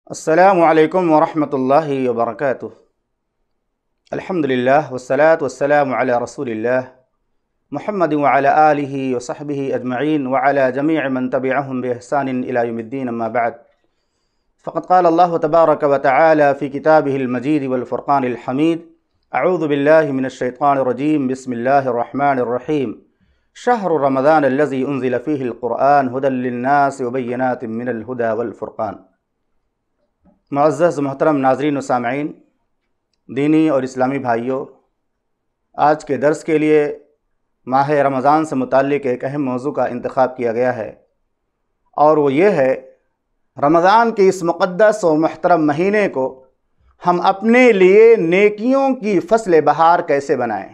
السلام علیکم ورحمۃ اللہ وبرکاتہ۔ الحمدللہ والصلاة والسلام علی رسول اللہ محمد وعلی آلہ وصحبہ اجمعین وعلی جمیع من تبعہم بإحسان الی یوم الدین، اما بعد فقد قال اللہ تبارک وتعالی فی کتابہ المجید والفرقان الحمید: اعوذ باللہ من الشیطان الرجیم، بسم اللہ الرحمن الرحیم۔ شہر رمضان الذی انزل فیہ القرآن ھدی للناس وبینات من الھدی والفرقان۔ معزز محترم ناظرین و سامعین، دینی اور اسلامی بھائیوں، آج کے درس کے لیے ماہ رمضان سے متعلق ایک اہم موضوع کا انتخاب کیا گیا ہے، اور وہ یہ ہے رمضان کے اس مقدس و محترم مہینے کو ہم اپنے لیے نیکیوں کی فصل بہار کیسے بنائیں۔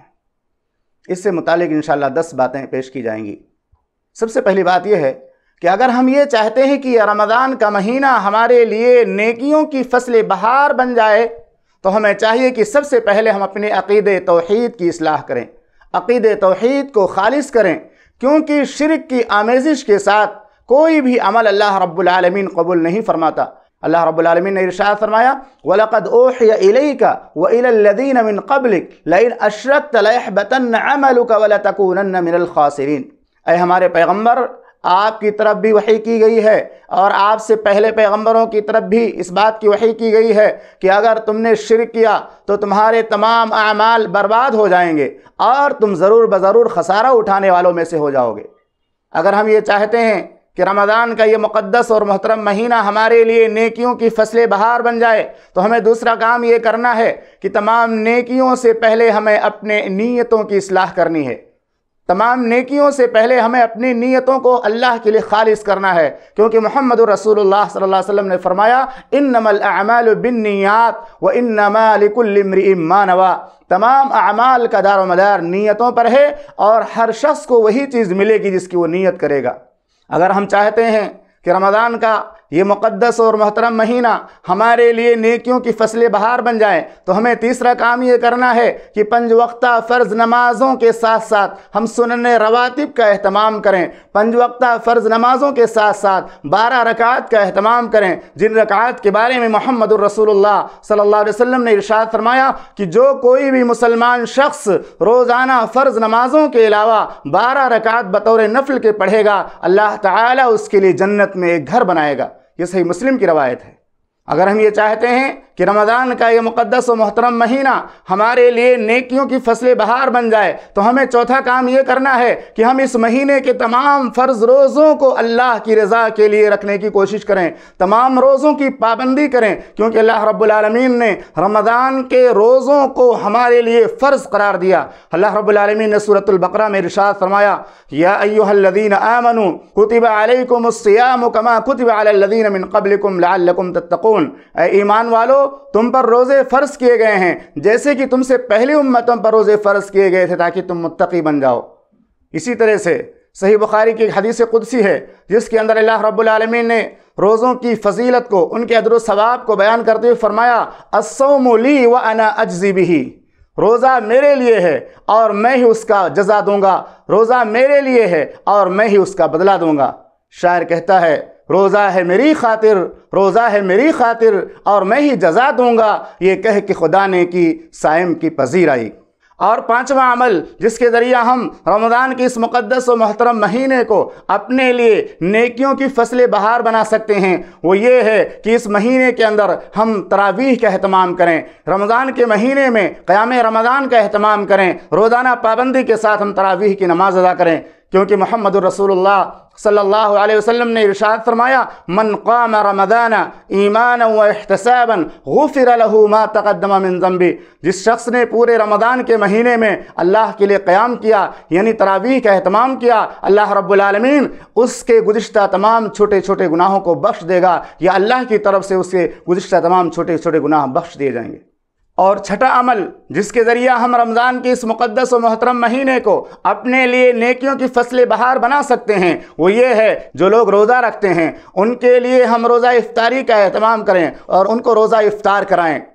اس سے متعلق انشاءاللہ 10 باتیں پیش کی جائیں گی۔ سب سے پہلی بات یہ ہے کہ اگر ہم یہ چاہتے ہیں کہ رمضان کا مہینہ ہمارے لیے نیکیوں کی فصل بہار بن جائے، تو ہمیں چاہیے کہ سب سے پہلے ہم اپنے عقیدہ توحید کی اصلاح کریں، عقیدہ توحید کو خالص کریں، کیونکہ شرک کی آمیزش کے ساتھ کوئی بھی عمل اللہ رب العالمین قبول نہیں فرماتا۔ اللہ رب العالمین نے ارشاد فرمایا: وَلَقَدْ أُوحِيَ إِلَيْكَ وَإِلَى الَّذِينَ مِن قَبْلِكَ لَئِنْ أَشْرَكْتَ لَيَحْبَطَنَّ عَمَلُكَ وَلَتَكُونَنَّ مِنَ الْخَاسِرِينَ۔ اے ہمارے پیغمبر، آپ کی طرف بھی وحی کی گئی ہے، اور آپ سے پہلے پیغمبروں کی طرف بھی اس بات کی وحی کی گئی ہے کہ اگر تم نے شرک کیا تو تمہارے تمام اعمال برباد ہو جائیں گے، اور تم ضرور بضرور خسارہ اٹھانے والوں میں سے ہو جاؤ گے۔ اگر ہم یہ چاہتے ہیں کہ رمضان کا یہ مقدس اور محترم مہینہ ہمارے لیے نیکیوں کی فصل بہار بن جائے، تو ہمیں دوسرا کام یہ کرنا ہے کہ تمام نیکیوں سے پہلے ہمیں اپنے نیتوں کی اصلاح کرنی ہے۔ تمام نیکیوں سے پہلے ہمیں اپنی نیتوں کو اللہ کے لیے خالص کرنا ہے، کیونکہ محمد رسول اللہ صلی اللہ علیہ وسلم نے فرمایا: انما الاعمال بالنیات وانما لکل امرئ ما نوی۔ تمام اعمال کا دار و مدار نیتوں پر ہے، اور ہر شخص کو وہی چیز ملے گی جس کی وہ نیت کرے گا۔ اگر ہم چاہتے ہیں کہ رمضان کا یہ مقدس اور محترم مہینہ ہمارے لیے نیکیوں کی فصل بہار بن جائے، تو ہمیں تیسرا کام یہ کرنا ہے کہ 5 وقتہ فرض نمازوں کے ساتھ ساتھ ہم سنن رواتب کا اہتمام کریں۔ 5 وقتہ فرض نمازوں کے ساتھ ساتھ 12 رکعات کا اہتمام کریں، جن رکعات کے بارے میں محمد الرسول اللہ صلی اللہ علیہ وسلم نے ارشاد فرمایا کہ جو کوئی بھی مسلمان شخص روزانہ فرض نمازوں کے علاوہ 12 رکعات بطور نفل کے پڑھے گا، اللہ تعالیٰ اس کے لیے جنت میں ایک گھر بنائے گا۔ یہ صحیح مسلم کی روایت ہے۔ اگر ہم یہ چاہتے ہیں کہ رمضان کا یہ مقدس و محترم مہینہ ہمارے لیے نیکیوں کی فصل بہار بن جائے، تو ہمیں چوتھا کام یہ کرنا ہے کہ ہم اس مہینے کے تمام فرض روزوں کو اللہ کی رضا کے لیے رکھنے کی کوشش کریں، تمام روزوں کی پابندی کریں، کیونکہ اللہ رب العالمین نے رمضان کے روزوں کو ہمارے لیے فرض قرار دیا۔ اللہ رب العالمین نے سورۃ البقرہ میں ارشاد فرمایا: یا ایھا الذین آمنوا کتب علیکم الصیام کما کتب علی الذین من قبلکم لعلکم تتقون۔ اے ایمان والو، تم پر روزے فرض کیے گئے ہیں جیسے کہ تم سے پہلی امتوں پر روزے فرض کیے گئے تھے، تاکہ تم متقی بن جاؤ۔ اسی طرح سے صحیح بخاری کی ایک حدیث قدسی ہے، جس کے اندر اللہ رب العالمین نے روزوں کی فضیلت کو، ان کے اجر و ثواب کو بیان کرتے ہوئے فرمایا: الصوم لی وانا اجزی بہ۔ روزہ میرے لیے ہے اور میں ہی اس کا جزا دوں گا، روزہ میرے لیے ہے اور میں ہی اس کا بدلہ دوں گا۔ شاعر کہتا ہے: روزہ ہے میری خاطر، روزہ ہے میری خاطر، اور میں ہی جزا دوں گا، یہ کہہ کہ خدا نے کی صائم کی پذیر آئی۔ اور 5واں عمل جس کے ذریعہ ہم رمضان کے اس مقدس و محترم مہینے کو اپنے لیے نیکیوں کی فصل بہار بنا سکتے ہیں، وہ یہ ہے کہ اس مہینے کے اندر ہم تراویح کا اہتمام کریں۔ رمضان کے مہینے میں قیام رمضان کا اہتمام کریں، روزانہ پابندی کے ساتھ ہم تراویح کی نماز ادا کریں، کیونکہ محمد الرسول اللہ صلی اللہ علیہ وسلم نے ارشاد فرمایا: من قام رمضان ایمانا واحتسابا غفر له ما تقدم من ذنبه۔ جس شخص نے پورے رمضان کے مہینے میں اللہ کے لیے قیام کیا، یعنی تراویح کا اہتمام کیا، اللہ رب العالمین اس کے گزشتہ تمام چھوٹے چھوٹے گناہوں کو بخش دے گا، یا اللہ کی طرف سے اس کے گزشتہ تمام چھوٹے چھوٹے گناہ بخش دیے جائیں گے۔ اور چھٹا عمل جس کے ذریعہ ہم رمضان کے اس مقدس و محترم مہینے کو اپنے لیے نیکیوں کی فصل بہار بنا سکتے ہیں، وہ یہ ہے جو لوگ روزہ رکھتے ہیں ان کے لیے ہم روزہ افطاری کا اہتمام کریں اور ان کو روزہ افطار کرائیں۔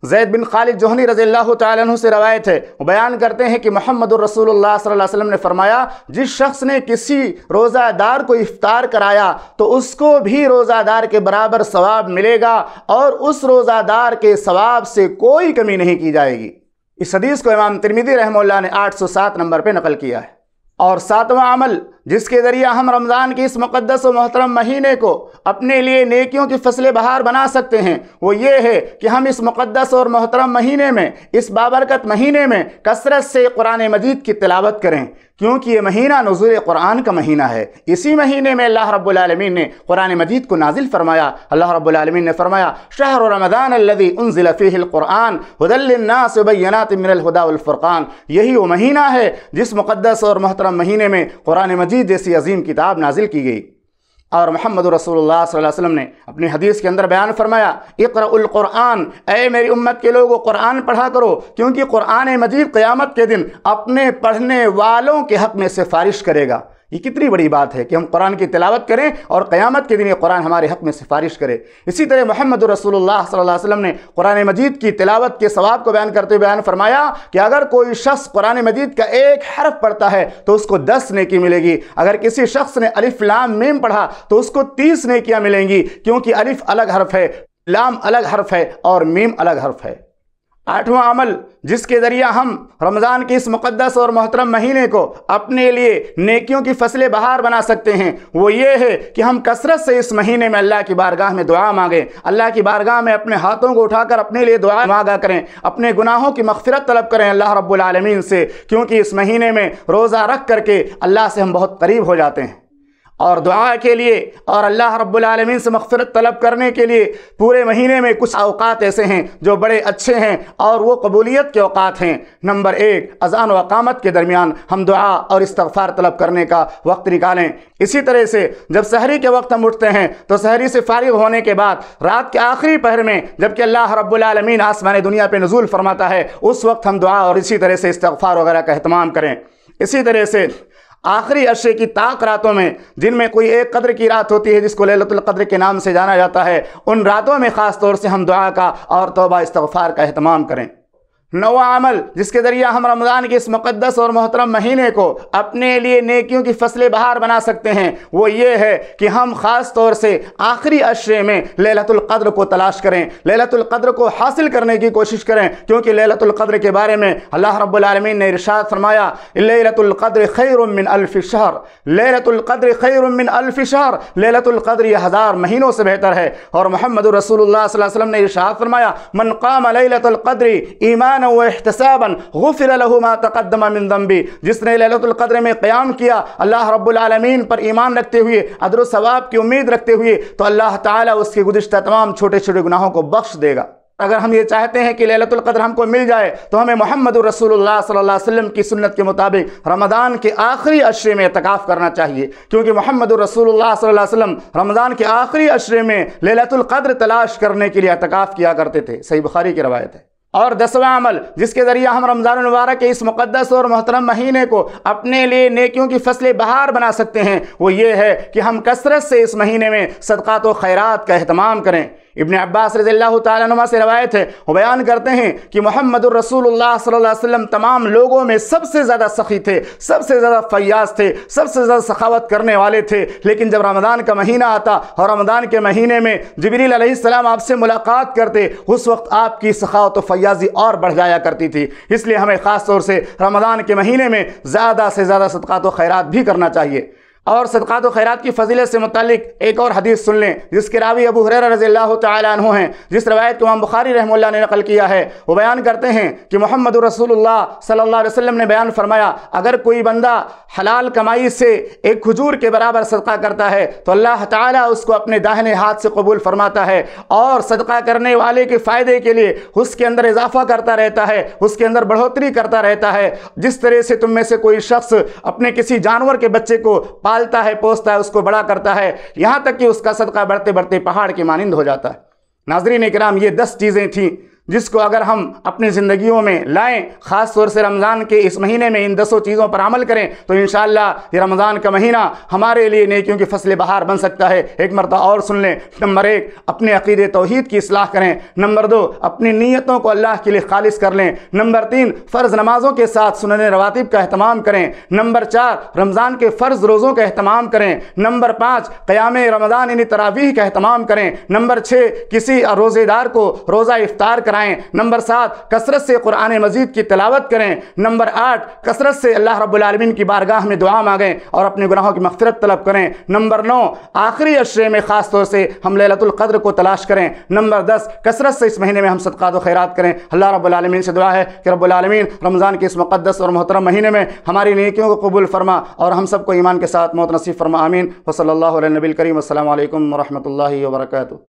زید بن خالد جوہنی رضی اللہ تعالیٰ عنہ سے روایت ہے، وہ بیان کرتے ہیں کہ محمد الرسول اللہ صلی اللہ علیہ وسلم نے فرمایا، جس شخص نے کسی روزہ دار کو افطار کرایا تو اس کو بھی روزہ دار کے برابر ثواب ملے گا اور اس روزہ دار کے ثواب سے کوئی کمی نہیں کی جائے گی۔ اس حدیث کو امام ترمذی رحمہ اللہ نے 807 نمبر پہ نقل کیا ہے۔ اور ساتواں عمل جس کے ذریعہ ہم رمضان کے اس مقدس و محترم مہینے کو اپنے لیے نیکیوں کی فصل بہار بنا سکتے ہیں، وہ یہ ہے کہ ہم اس مقدس اور محترم مہینے میں، اس بابرکت مہینے میں کثرت سے قرآن مجید کی تلاوت کریں، کیونکہ یہ مہینہ نزول قرآن کا مہینہ ہے۔ اسی مہینے میں اللہ رب العالمین نے قرآن مجید کو نازل فرمایا۔ اللہ رب العالمین نے فرمایا، شہر رمضان الذی انزل فیہ القرآن ھدی للناس وبینات من الھدی والفرقان، یہی وہ مہینہ ہے جس مقدس اور محترم مہینے میں قرآن مجید جیسی عظیم کتاب نازل کی گئی۔ اور محمد رسول اللہ صلی اللہ علیہ وسلم نے اپنی حدیث کے اندر بیان فرمایا، اقرأوا القرآن، اے میری امت کے لوگوں قرآن پڑھا کرو، کیونکہ قرآن مجید قیامت کے دن اپنے پڑھنے والوں کے حق میں سفارش کرے گا۔ یہ کتنی بڑی بات ہے کہ ہم قرآن کی تلاوت کریں اور قیامت کے دن یہ قرآن ہمارے حق میں سفارش کرے۔ اسی طرح محمد رسول اللہ صلی اللہ علیہ وسلم نے قرآن مجید کی تلاوت کے ثواب کو بیان کرتے ہوئے بیان فرمایا کہ اگر کوئی شخص قرآن مجید کا ایک حرف پڑھتا ہے تو اس کو 10 نیکی ملے گی، اگر کسی شخص نے الف لام میم پڑھا تو اس کو 30 نیکیاں ملیں گی، کیونکہ الف الگ حرف ہے، لام الگ حرف ہے اور میم الگ حرف ہے۔ 8واں عمل جس کے ذریعہ ہم رمضان کے اس مقدس اور محترم مہینے کو اپنے لیے نیکیوں کی فصل بہار بنا سکتے ہیں، وہ یہ ہے کہ ہم کثرت سے اس مہینے میں اللہ کی بارگاہ میں دعا مانگیں، اللہ کی بارگاہ میں اپنے ہاتھوں کو اٹھا کر اپنے لیے دعا مانگا کریں، اپنے گناہوں کی مغفرت طلب کریں اللہ رب العالمین سے، کیونکہ اس مہینے میں روزہ رکھ کر کے اللہ سے ہم بہت قریب ہو جاتے ہیں۔ اور دعا کے لیے اور اللہ رب العالمین سے مغفرت طلب کرنے کے لیے پورے مہینے میں کچھ اوقات ایسے ہیں جو بڑے اچھے ہیں اور وہ قبولیت کے اوقات ہیں۔ نمبر 1، اذان و اقامت کے درمیان ہم دعا اور استغفار طلب کرنے کا وقت نکالیں۔ اسی طرح سے جب سحری کے وقت ہم اٹھتے ہیں تو سحری سے فارغ ہونے کے بعد رات کے آخری پہر میں جب کہ اللہ رب العالمین آسمان دنیا پہ نزول فرماتا ہے، اس وقت ہم دعا اور اسی طرح سے استغفار وغیرہ کا اہتمام کریں۔ اسی طرح سے آخری عشرے کی طاق راتوں میں، جن میں کوئی ایک قدر کی رات ہوتی ہے جس کو لیلۃ القدر کے نام سے جانا جاتا ہے، ان راتوں میں خاص طور سے ہم دعا کا اور توبہ استغفار کا اہتمام کریں۔ 9واں عمل جس کے ذریعہ ہم رمضان کے اس مقدس اور محترم مہینے کو اپنے لیے نیکیوں کی فصل بہار بنا سکتے ہیں، وہ یہ ہے کہ ہم خاص طور سے آخری عشرے میں لیلۃ القدر کو تلاش کریں، لیلۃ القدر کو حاصل کرنے کی کوشش کریں، کیونکہ لیلۃ القدر کے بارے میں اللہ رب العالمین نے ارشاد فرمایا، لیلۃ القدر خیر من الف شہر، لیلۃ القدر خیر من الف شہر، لیلۃ القدر یہ 1000 مہینوں سے بہتر ہے۔ اور محمد رسول اللہ صلی اللہ علیہ وسلم نے ارشاد فرمایا، من قام لیلۃ القدر ایمانا واحتسابا غفر له ما تقدم من ذنبی، جس نے لیلۃ القدر میں قیام کیا اللہ رب العالمین پر ایمان رکھتے ہوئے، اجر و ثواب کی امید رکھتے ہوئے، تو اللہ تعالیٰ اس کے گزشتہ تمام چھوٹے چھوٹے گناہوں کو بخش دے گا۔ اگر ہم یہ چاہتے ہیں کہ لیلۃ القدر ہم کو مل جائے تو ہمیں محمد رسول اللہ صلی اللہ علیہ وسلم کی سنت کے مطابق رمضان کے آخری عشرے میں اعتکاف کرنا چاہیے، کیونکہ محمد رسول اللہ صلی اللہ علیہ وسلم رمضان کے آخری عشرے میں لیلۃ القدر تلاش کرنے کے لیے اعتکاف کیا کرتے تھے، صحیح بخاری کی روایت ہے۔ اور 10واں عمل جس کے ذریعہ ہم رمضان المبارک کے اس مقدس اور محترم مہینے کو اپنے لیے نیکیوں کی فصل بہار بنا سکتے ہیں، وہ یہ ہے کہ ہم کثرت سے اس مہینے میں صدقات و خیرات کا اہتمام کریں۔ ابن عباس رضی اللہ تعالیٰ عنہ سے روایت ہے، وہ بیان کرتے ہیں کہ محمد الرسول اللہ صلی اللہ علیہ وسلم تمام لوگوں میں سب سے زیادہ سخی تھے، سب سے زیادہ فیاض تھے، سب سے زیادہ سخاوت کرنے والے تھے، لیکن جب رمضان کا مہینہ آتا اور رمضان کے مہینے میں جبریل علیہ السلام آپ سے ملاقات کرتے، اس وقت آپ کی سخاوت و فیاضی اور بڑھ جایا کرتی تھی۔ اس لیے ہمیں خاص طور سے رمضان کے مہینے میں زیادہ سے زیادہ صدقات و خیرات بھی کرنا چاہیے۔ اور صدقات و خیرات کی فضیلت سے متعلق ایک اور حدیث سن لیں جس کے راوی ابو ہریرہ رضی اللہ تعالیٰ عنہ ہیں، جس روایت کو امام بخاری رحمہ اللہ نے نقل کیا ہے۔ وہ بیان کرتے ہیں کہ محمد رسول اللہ صلی اللہ علیہ وسلم نے بیان فرمایا، اگر کوئی بندہ حلال کمائی سے ایک کھجور کے برابر صدقہ کرتا ہے تو اللہ تعالیٰ اس کو اپنے داہنے ہاتھ سے قبول فرماتا ہے، اور صدقہ کرنے والے کے فائدے کے لیے اس کے اندر اضافہ کرتا رہتا ہے، اس کے اندر بڑھوتری کرتا رہتا ہے۔ جس طرح سے تم میں سے کوئی شخص اپنے کسی جانور کے بچے کو پالتا ہے، پوستا ہے، اس کو بڑا کرتا ہے، یہاں تک کہ اس کا صدقہ بڑھتے بڑھتے پہاڑ کے مانند ہو جاتا ہے۔ ناظرین کرام، یہ 10 چیزیں تھیں جس کو اگر ہم اپنی زندگیوں میں لائیں، خاص طور سے رمضان کے اس مہینے میں ان 10 چیزوں پر عمل کریں، تو انشاءاللہ یہ رمضان کا مہینہ ہمارے لیے نیکیوں کی فصل بہار بن سکتا ہے۔ ایک مرتبہ اور سن لیں۔ نمبر 1، اپنے عقیدے توحید کی اصلاح کریں۔ نمبر 2، اپنی نیتوں کو اللہ کے لیے خالص کر لیں۔ نمبر 3، فرض نمازوں کے ساتھ سنن رواتب کا اہتمام کریں۔ نمبر 4، رمضان کے فرض روزوں کا اہتمام کریں۔ نمبر 5، قیام رمضان یعنی تراویح کا اہتمام کریں۔ نمبر 6، کسی روزے دار کو روزہ افطار کرائیں۔ نمبر 7، کثرت سے قرآن مجید کی تلاوت کریں۔ نمبر 8، کثرت سے اللہ رب العالمین کی بارگاہ میں دعا مانگیں اور اپنے گناہوں کی مغفرت طلب کریں۔ نمبر 9، آخری عشرے میں خاص طور سے ہم لیلۃ القدر کو تلاش کریں۔ نمبر 10، کثرت سے اس مہینے میں ہم صدقات و خیرات کریں۔ اللہ رب العالمین سے دعا ہے کہ رب العالمین رمضان کے اس مقدس اور محترم مہینے میں ہماری نیکیوں کو قبول فرما اور ہم سب کو ایمان کے ساتھ موت نصیب فرما، آمین۔ وصلی اللہ علیہ نبی الکریم۔ السلام علیکم ورحمۃ اللہ وبرکاتہ۔